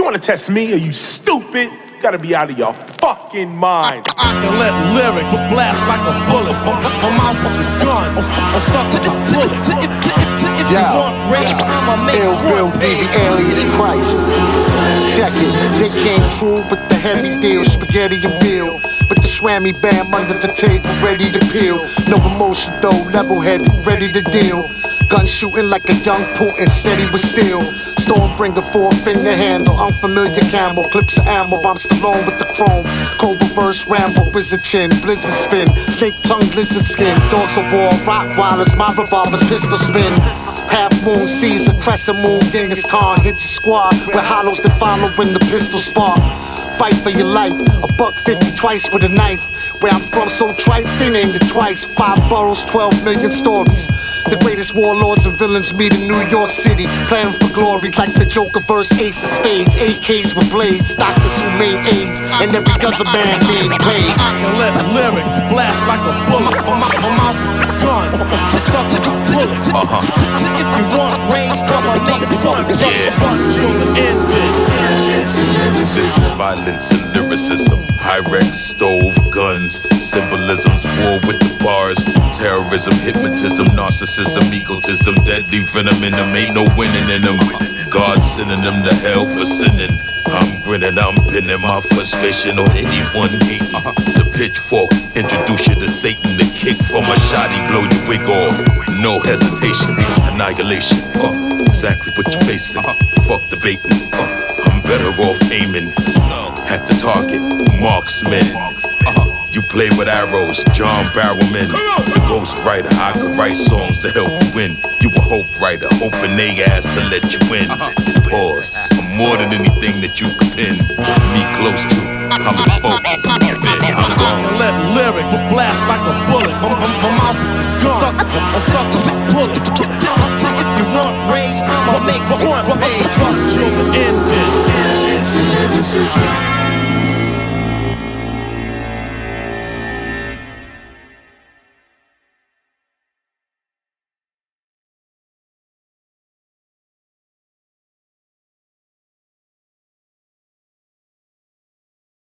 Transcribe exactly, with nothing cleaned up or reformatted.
wanna test me? Are you stupid? Gotta be out of your fucking mind. I, I can let lyrics blast like a bullet. My, my mouth is a gun, or, or something to bullet. If you want rage, I'ma make front page. alias Khryst. Check it, they came true with the heavy deal, spaghetti and veal. With the swammy bam under the table, ready to peel. No emotion though, level-headed, ready to deal. Gun shooting like a young Putin, steady with steel. Stormbringer, four-finger handle, unfamiliar camel. Clips of ammo, I'm Stallone with the chrome. Cold reverse ramble, wizard chin, blizzard spin. Snake tongue, lizard skin. Dogs of war, Rottweilers, my revolvers, pistol spin. Half moon sees a crescent moon, Genghis-Khan. Hit your squad with hollows that follow when the pistol spark. Fight for your life, a buck fifty twice with a knife. Where I'm from, so trite, they named it twice. Five boroughs, twelve million stories. The greatest warlords and villains meet in New York City, planning for glory like the Joker verse Ace of Spades. A Ks with blades, doctors who made AIDS, and every other man being paid. I can let lyrics blast like a bullet. My, my, my mouth is a gun, or something to bullet. If you want rage, I'ma make front page. Till the end. This violence and lyricism, Pyrex, stove, guns, symbolisms, war with the bars, terrorism, hypnotism, narcissism, egotism, deadly venom in them, ain't no winning in them. God sending them to hell for sinning. I'm grinning, I'm pinning my frustration on anyone hating. The pitchfork, introduce you to Satan, the kick from a shot, he blow your wig off. No hesitation, annihilation, uh, exactly what you're facing. Fuck debating, uh, I'm better off aiming at the target, marksman. You play with arrows, John Barrowman. The ghost writer, I could write songs to help you win. You a hope writer, hoping they ass to let you win. Pause, I'm more than anything that you can pin me close to. I'm a folk, fit, I'm gone. I let lyrics blast like a bullet. My, my, my mouth is a gun, or something to bullet. If you want rage, I'ma make front page. Till the end.